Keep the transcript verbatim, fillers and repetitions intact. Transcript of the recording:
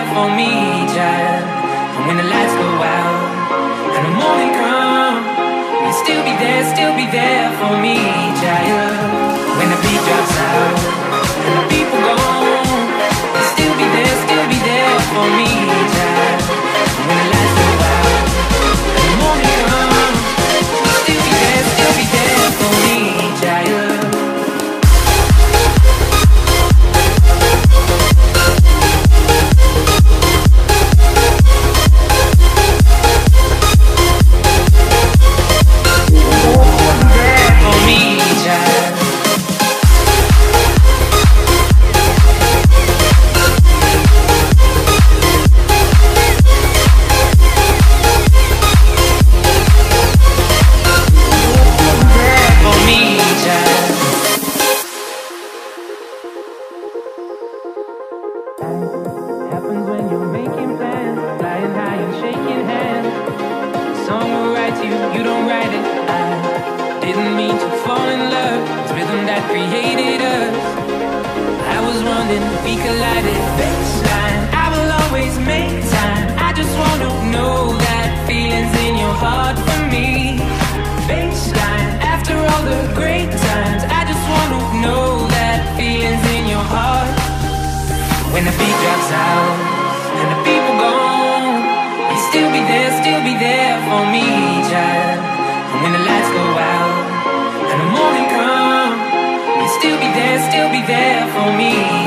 there for me, child. And when the lights go out and the morning comes, you'll still be there, still be there for me, child. When the beat drops out and the people gone, you'll still be there, still be there for me, child. And when the lights go out and the morning comes, you'll still be there, still be there for me, child. Happens when you're making plans, flying high and shaking hands. The song will write you, you don't write it. I didn't mean to fall in love. It's rhythm that created us. I was wondering if we collided. Baseline, I will always make time. I just wanna know that feeling's in your heart for me. Baseline, after all the great times, I just wanna know that feeling's in your heart. When the beat drops out and the people gone, you still be there, still be there for me, child. And when the lights go out and the morning comes, you still be there, still be there for me.